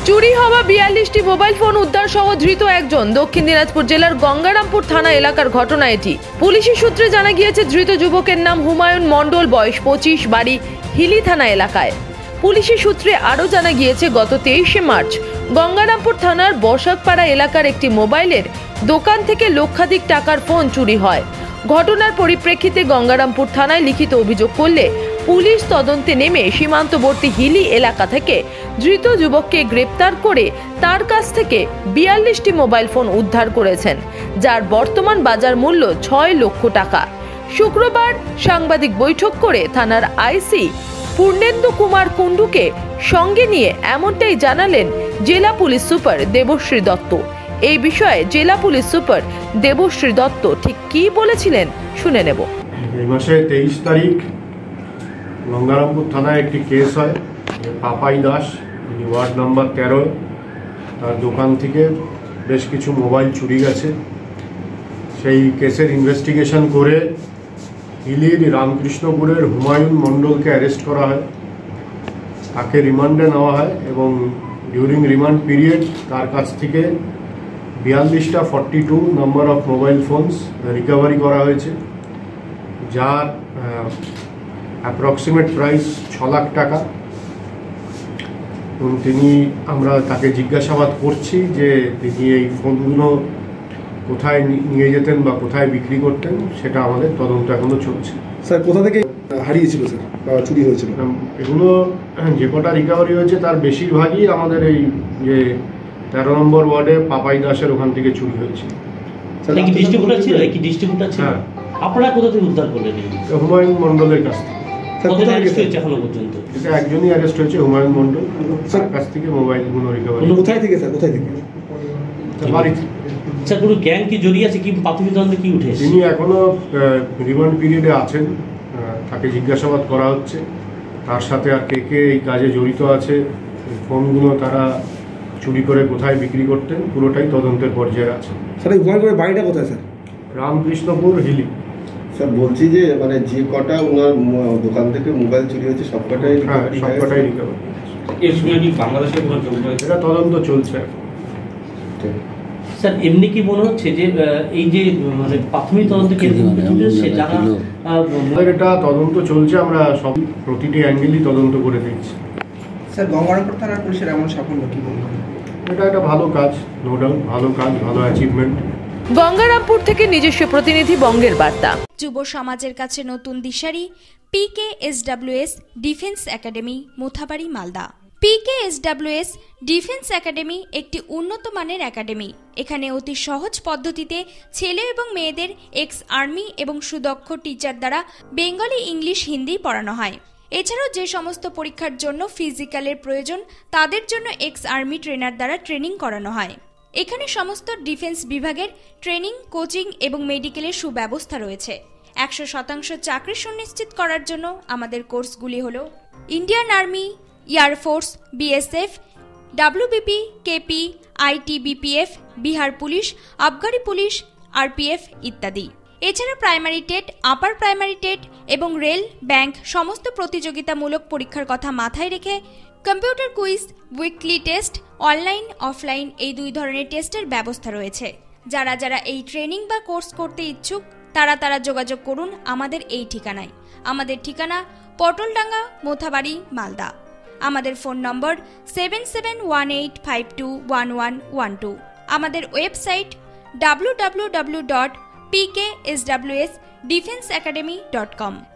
চুরি হওয়া 42টি mobile phone উদ্ধার সহ ধৃত একজন। দক্ষিণ দিনাজপুর জেলার গঙ্গারামপুর থানা এলাকার ঘটনা এটি। পুলিশি সূত্রে জানা গিয়েছে ধৃত যুবকের নাম হুমায়ুন মণ্ডল, বয়স 25, বাড়ি হিলি থানা এলাকায়। পুলিশি সূত্রে আরও জানা গিয়েছে গত 23শে মার্চ গঙ্গারামপুর থানার বসাকপাড়া এলাকার একটি মোবাইলের দোকান থেকে লক্ষাধিক টাকার ফোন চুরি হয়। ঘটনার পরিপ্রেক্ষিতে গঙ্গারামপুর থানায় লিখিত অভিযোগ করলে পুলিশ তদন্তে নেমে সীমান্তবর্তী হিলি এলাকা থেকে ধৃত যুবককে গ্রেপ্তার করে তার কাছ থেকে 42টি মোবাইল ফোন উদ্ধার করেছেন, যার বর্তমান বাজার মূল্য 6 লক্ষ টাকা। শুক্রবার সাংবাদিক বৈঠক করে থানার আইসি পূর্ণেন্দু কুমার কুণ্ডুকে সঙ্গে নিয়ে এমনটাই জানালেন জেলা পুলিশ সুপার দেবশ্রী দত্ত। এই বিষয়ে জেলা পুলিশ সুপার দেবশ্রী দত্ত ঠিক কি বলেছিলেন শুনে নেব। এই মাসে 23 তারিখ গঙ্গারামপুর থানায় একটি কেস হয়। পাপাই দাস, ওয়ার্ড নাম্বার 13, তার দোকান থেকে বেশ কিছু মোবাইল চুরি গেছে। সেই কেসের ইনভেস্টিগেশন করে হিলির রামকৃষ্ণপুরের হুমায়ুন মণ্ডলকে অ্যারেস্ট করা হয়, তাকে রিমান্ডে নেওয়া হয় এবং ডিউরিং রিমান্ড পিরিয়ড তার কাছ থেকে 42টা 42 number of mobile phones recovery করা হয়েছে, যার অ্যাপ্রক্সিমেট প্রাইস 6 লাখ টাকা। এবং আমরা তাকে জিজ্ঞাসাবাদ করছি যে তিনি এই ফোনগুলো কোথায় নিয়ে যেতেন বা কোথায় বিক্রি করতেন, সেটা আমাদের তদন্ত এখনো চলছে। স্যার কোথা থেকে হারিয়েছিল স্যার বা চুরি হয়েছিল? এগুলো যে কটা রিকভারি হয়েছে তার বেশিরভাগই আমাদের এই যে 13 নম্বর ওয়ার্ডে পাপাই দাসের ওখান থেকে চুরি হয়েছে। হ্যাঁ, আপনারা কোথা থেকে উদ্ধার করলেন? হুমায়ুন মণ্ডলের কাছ থেকে। এখনো পর্যন্ত এটা একজনই অ্যারেস্ট হয়েছে, হুমায়ুন মণ্ডল। তার কাছ থেকে মোবাইলগুলো রিকভারি। কোথায় থেকে স্যার? কোথায় থেকে? বাড়ি থেকে। স্যার কোনো গ্যাং কি জড়িয়ে আছে কি? প্রাথমিক তদন্তে কি উঠে এসেছে? তিনি এখনো রিমান্ড পিরিয়ডে আছেন, তাকে জিজ্ঞাসাবাদ করা হচ্ছে। তার সাথে আর কে কে এই কাজে জড়িত আছে, ফোনগুলো তারা চুরি করে কোথায় বিক্রি করতেন, পুরোটাই তদন্তের পর্যায়ে আছে। স্যার এই হুমায়ুনের বাড়িটা কোথায় স্যার? রামকৃষ্ণপুর হিলি। স্যার বলছি যে মানে যে কটা ওনার দোকান থেকে মোবাইল চুরি হয়েছে সবকটাই রিকভারি। এটা তদন্ত চলছে। স্যার এমনি কি মনে হচ্ছে যে এই যে মানে প্রাথমিক তদন্ত এটা তদন্ত চলছে, আমরা সব প্রতিটি অ্যাঙ্গেলই তদন্ত করে দিচ্ছি। স্যার গঙ্গারামপুর থানার পুলিশের এমন সাফল্য কি বলবেন? এটা একটা ভালো কাজ, নো ডাউট ভালো কাজ, ভালো অ্যাচিভমেন্ট। গঙ্গারামপুর থেকে নিজস্ব প্রতিনিধি বঙ্গের বার্তা। যুব সমাজের কাছে নতুন দিশারি PKSWS defence academy, Mothabari, Malda. PKSWS defence academy একটি উন্নত মানের একাডেমি। এখানে অতি সহজ পদ্ধতিতে ছেলে এবং মেয়েদের এক্স আর্মি এবং সুদক্ষ টিচার দ্বারা বেঙ্গলি, ইংলিশ, হিন্দি পড়ানো হয়। এছাড়াও যে সমস্ত পরীক্ষার জন্য ফিজিক্যালের প্রয়োজন তাদের জন্য এক্স আর্মি ট্রেনার দ্বারা ট্রেনিং করানো হয়। এখানে সমস্ত ডিফেন্স বিভাগের ট্রেনিং, কোচিং এবং মেডিকেলের সুব্যবস্থা রয়েছে। 100% চাকরি সুনিশ্চিত করার জন্য আমাদের কোর্সগুলি হল Indian army, air force, BSF, WBP, KP, ITBPF, Bihar police, আবগারি পুলিশ, RPF ইত্যাদি। এছাড়া primary TET, upper primary TET এবং রেল, ব্যাংক সমস্ত প্রতিযোগিতামূলক পরীক্ষার কথা মাথায় রেখে computer quiz, weekly test, online, offline এই 2 ধরনের টেস্টের ব্যবস্থা রয়েছে। যারা এই ট্রেনিং বা কোর্স করতে ইচ্ছুক তারা যোগাযোগ করুন আমাদের এই ঠিকানায়। আমাদের ঠিকানা পটলডাঙ্গা, মোথাবাড়ি, মালদা। আমাদের ফোন নম্বর 7718521112। আমাদের ওয়েবসাইট www.pkswsdefenseacademy.com।